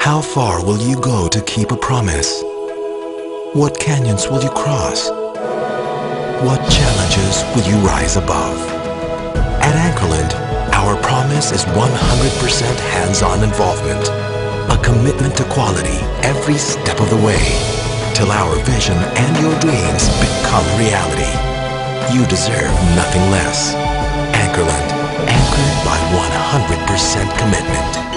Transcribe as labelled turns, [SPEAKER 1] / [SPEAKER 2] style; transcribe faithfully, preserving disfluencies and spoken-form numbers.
[SPEAKER 1] How far will you go to keep a promise? What canyons will you cross? What challenges will you rise above? At Anchorland, our promise is one hundred percent hands-on involvement, a commitment to quality every step of the way, till our vision and your dreams become reality. You deserve nothing less. Anchorland, anchored by one hundred percent commitment.